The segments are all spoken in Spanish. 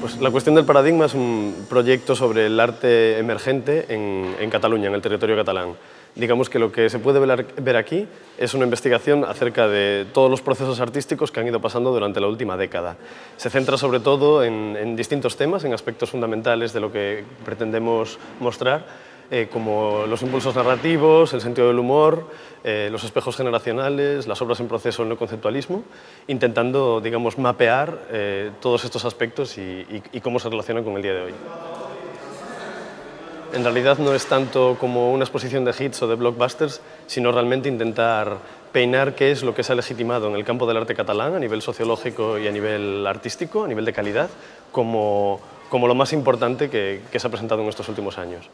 Pues la cuestión del paradigma es un proyecto sobre el arte emergente en Cataluña, en el territorio catalán. Digamos que lo que se puede ver aquí es una investigación acerca de todos los procesos artísticos que han ido pasando durante la última década. Se centra sobre todo en distintos temas, en aspectos fundamentales de lo que pretendemos mostrar, como los impulsos narrativos, el sentido del humor, los espejos generacionales, las obras en proceso en el conceptualismo, intentando, digamos, mapear todos estos aspectos y cómo se relacionan con el día de hoy. En realidad no es tanto como una exposición de hits o de blockbusters, sino realmente intentar peinar qué es lo que se ha legitimado en el campo del arte catalán a nivel sociológico y a nivel artístico, a nivel de calidad, como lo más importante que se ha presentado en estos últimos años.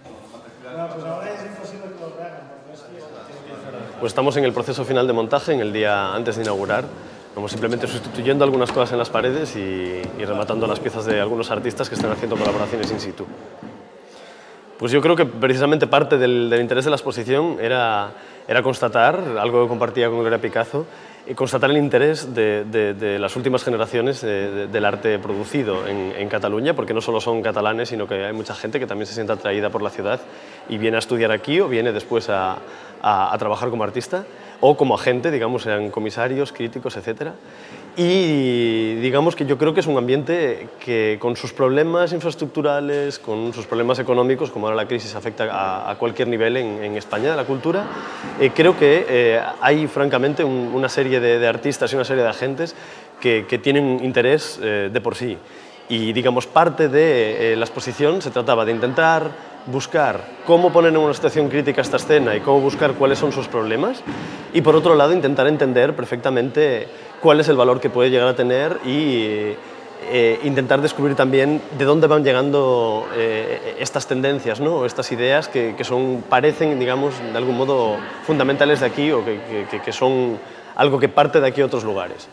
Pues estamos en el proceso final de montaje, en el día antes de inaugurar. Vamos simplemente sustituyendo algunas cosas en las paredes y rematando las piezas de algunos artistas que están haciendo colaboraciones in situ. Pues yo creo que precisamente parte del interés de la exposición era constatar, algo que compartía con Gloria Picazo, y constatar el interés de las últimas generaciones del arte producido en Cataluña, porque no solo son catalanes, sino que hay mucha gente que también se siente atraída por la ciudad y viene a estudiar aquí o viene después a trabajar como artista o como agente, digamos, sean comisarios, críticos, etc. Y digamos que yo creo que es un ambiente que con sus problemas infraestructurales, con sus problemas económicos, como ahora la crisis afecta a cualquier nivel en España de la cultura, creo que hay francamente una serie de artistas y una serie de agentes que tienen interés de por sí. Y digamos, parte de la exposición se trataba de intentar buscar cómo poner en una situación crítica esta escena y cómo buscar cuáles son sus problemas y por otro lado intentar entender perfectamente cuál es el valor que puede llegar a tener y intentar descubrir también de dónde van llegando estas tendencias, ¿no? Estas ideas que parecen, digamos, de algún modo fundamentales de aquí o que son algo que parte de aquí a otros lugares.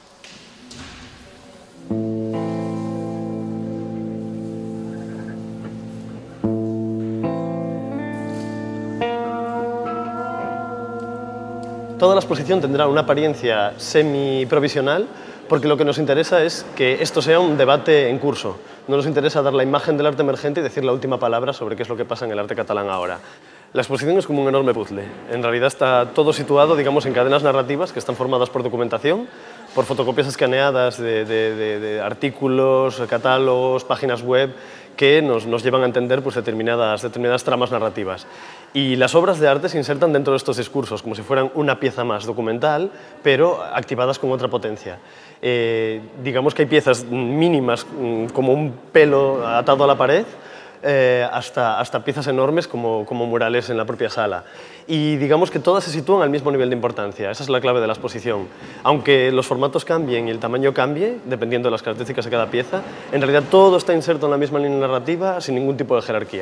Toda la exposición tendrá una apariencia semi-provisional porque lo que nos interesa es que esto sea un debate en curso. No nos interesa dar la imagen del arte emergente y decir la última palabra sobre qué es lo que pasa en el arte catalán ahora. La exposición es como un enorme puzzle. En realidad está todo situado, digamos, en cadenas narrativas que están formadas por documentación, por fotocopias escaneadas de artículos, catálogos, páginas web que nos llevan a entender pues, determinadas tramas narrativas. Y las obras de arte se insertan dentro de estos discursos, como si fueran una pieza más documental, pero activadas con otra potencia. Digamos que hay piezas mínimas, como un pelo atado a la pared, hasta piezas enormes como murales en la propia sala. Y digamos que todas se sitúan al mismo nivel de importancia, esa es la clave de la exposición. Aunque los formatos cambien y el tamaño cambie, dependiendo de las características de cada pieza, en realidad todo está inserto en la misma línea narrativa sin ningún tipo de jerarquía.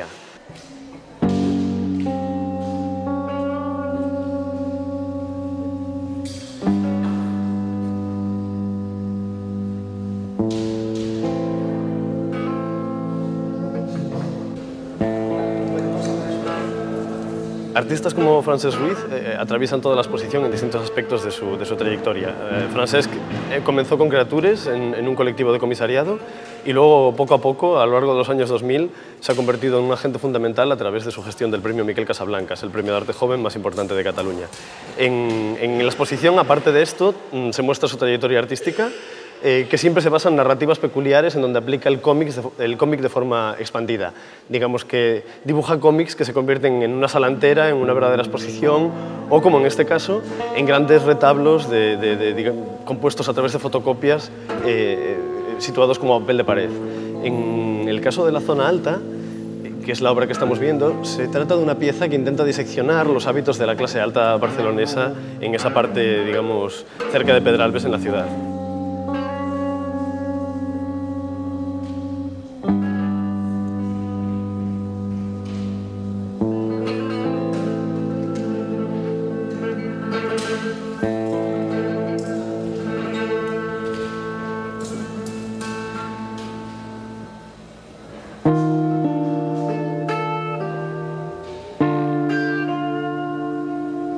Artistas como Francesc Ruiz atraviesan toda la exposición en distintos aspectos de su trayectoria. Francesc comenzó con Creatures en un colectivo de comisariado y luego, poco a poco, a lo largo de los años 2000, se ha convertido en un agente fundamental a través de su gestión del premio Miquel Casablancas, el premio de arte joven más importante de Cataluña. En la exposición, aparte de esto, se muestra su trayectoria artística, que siempre se basa en narrativas peculiares en donde aplica el cómic de forma expandida. Digamos que dibuja cómics que se convierten en una sala entera, en una verdadera exposición, o como en este caso, en grandes retablos compuestos a través de fotocopias situados como papel de pared. En el caso de la zona alta, que es la obra que estamos viendo, se trata de una pieza que intenta diseccionar los hábitos de la clase alta barcelonesa en esa parte, digamos, cerca de Pedralbes en la ciudad.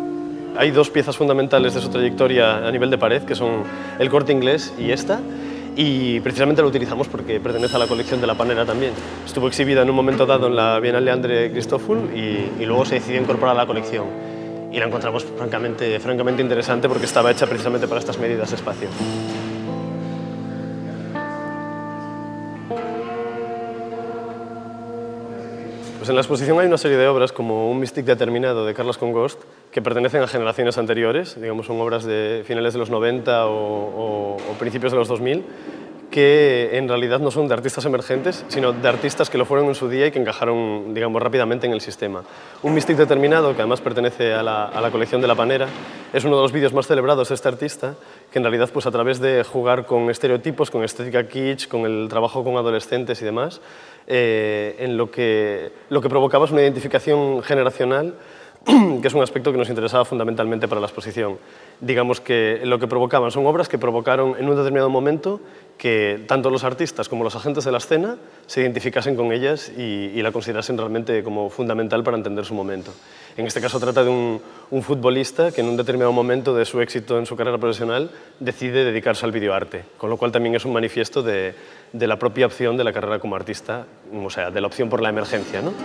Hay dos piezas fundamentales de su trayectoria a nivel de pared, que son El Corte Inglés y esta. y precisamente lo utilizamos porque pertenece a la colección de La Panera también. Estuvo exhibida en un momento dado en la Bienal de André Christophoul y luego se decidió incorporar a la colección. Y la encontramos francamente interesante porque estaba hecha precisamente para estas medidas de espacio. Pues en la exposición hay una serie de obras como Un Mystique determinado de Carlos Congost que pertenecen a generaciones anteriores, digamos son obras de finales de los 90 o principios de los 2000, que en realidad no son de artistas emergentes, sino de artistas que lo fueron en su día y que encajaron, digamos, rápidamente en el sistema. Un Mystique determinado, que además pertenece a la colección de La Panera, es uno de los vídeos más celebrados de este artista, que en realidad, pues a través de jugar con estereotipos, con estética kitsch, con el trabajo con adolescentes y demás, en lo que provocaba es una identificación generacional, que es un aspecto que nos interesaba fundamentalmente para la exposición. Digamos que lo que provocaban son obras que provocaron en un determinado momento que tanto los artistas como los agentes de la escena se identificasen con ellas y la considerasen realmente como fundamental para entender su momento. En este caso trata de un futbolista que en un determinado momento de su éxito en su carrera profesional decide dedicarse al videoarte, con lo cual también es un manifiesto de la propia opción de la carrera como artista, o sea, de la opción por la emergencia, ¿no?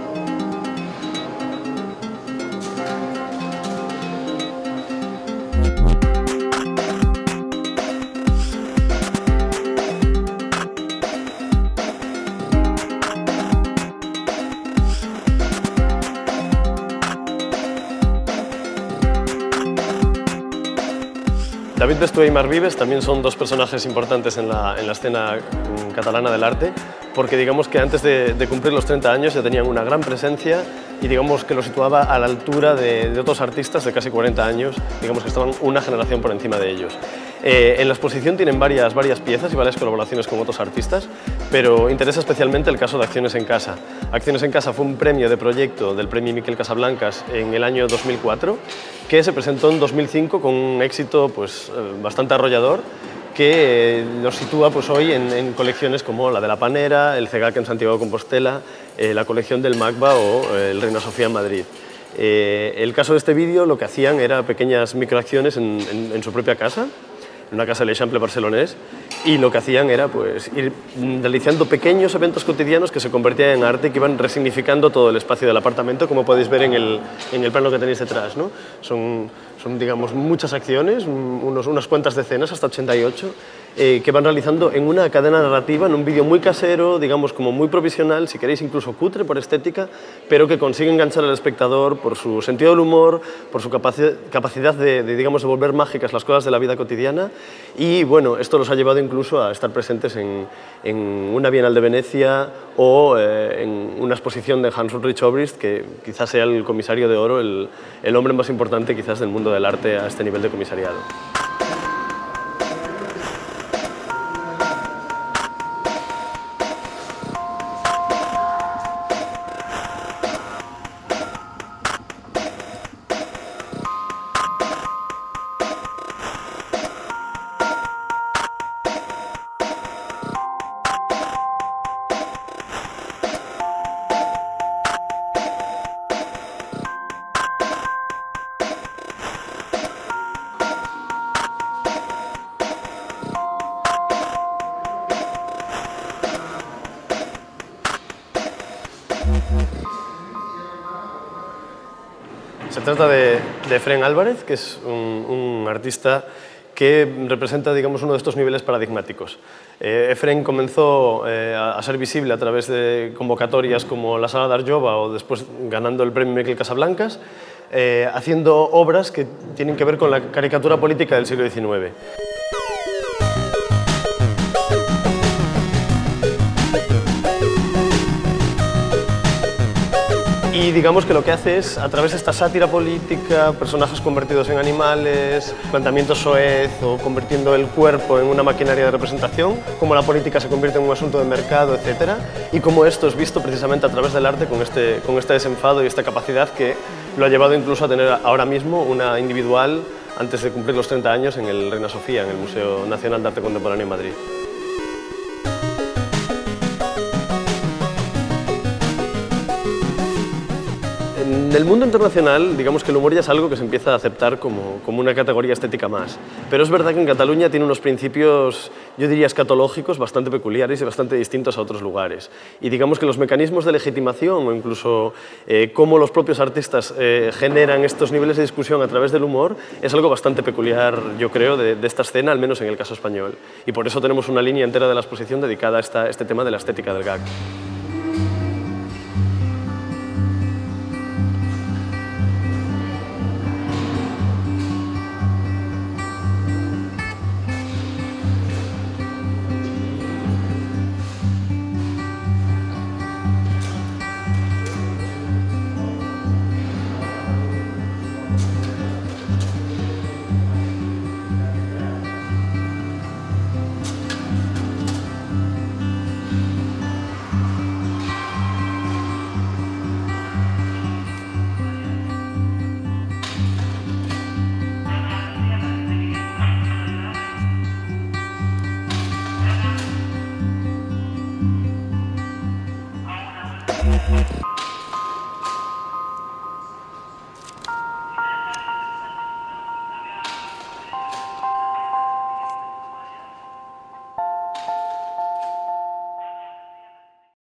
David Bestué y Marc Vives también son dos personajes importantes en la escena catalana del arte, porque digamos que antes de cumplir los 30 años ya tenían una gran presencia y digamos que lo situaba a la altura de otros artistas de casi 40 años, digamos que estaban una generación por encima de ellos. En la exposición tienen varias piezas y varias colaboraciones con otros artistas, pero interesa especialmente el caso de Acciones en Casa. Acciones en Casa fue un premio de proyecto del Premio Miquel Casablancas en el año 2004, que se presentó en 2005 con un éxito pues, bastante arrollador, que nos sitúa pues, hoy en colecciones como la de La Panera, el CEGAC en Santiago de Compostela, la colección del MACBA o el Reina Sofía en Madrid. El caso de este vídeo lo que hacían era pequeñas microacciones en su propia casa, en una casa de l'Eixample barcelonés, y lo que hacían era pues, ir realizando pequeños eventos cotidianos que se convertían en arte y que iban resignificando todo el espacio del apartamento, como podéis ver en el plano que tenéis detrás, ¿no? Son digamos, muchas acciones, unas cuantas decenas, hasta 88, que van realizando en una cadena narrativa, en un vídeo muy casero, digamos, como muy provisional, si queréis incluso cutre por estética, pero que consigue enganchar al espectador por su sentido del humor, por su capacidad digamos, de volver mágicas las cosas de la vida cotidiana. Y bueno, esto los ha llevado incluso a estar presentes en una Bienal de Venecia o en una exposición de Hans Ulrich Obrist, que quizás sea el comisario de oro, el hombre más importante quizás del mundo del arte a este nivel de comisariado. Se trata de Efrén Álvarez, que es un artista que representa, digamos, uno de estos niveles paradigmáticos. Efrén comenzó a ser visible a través de convocatorias como la Sala d'Arjova o después ganando el Premio Miquel Casablancas, haciendo obras que tienen que ver con la caricatura política del siglo XIX. Y digamos que lo que hace es, a través de esta sátira política, personajes convertidos en animales, planteamientos soez o convirtiendo el cuerpo en una maquinaria de representación, cómo la política se convierte en un asunto de mercado, etc. Y cómo esto es visto precisamente a través del arte con este desenfado y esta capacidad que lo ha llevado incluso a tener ahora mismo una individual antes de cumplir los 30 años en el Reina Sofía, en el Museo Nacional de Arte Contemporáneo en Madrid. En el mundo internacional, digamos que el humor ya es algo que se empieza a aceptar como una categoría estética más. Pero es verdad que en Cataluña tiene unos principios, yo diría, escatológicos bastante peculiares y bastante distintos a otros lugares. Y digamos que los mecanismos de legitimación o incluso cómo los propios artistas generan estos niveles de discusión a través del humor es algo bastante peculiar, yo creo, de esta escena, al menos en el caso español. Y por eso tenemos una línea entera de la exposición dedicada a este tema de la estética del gag.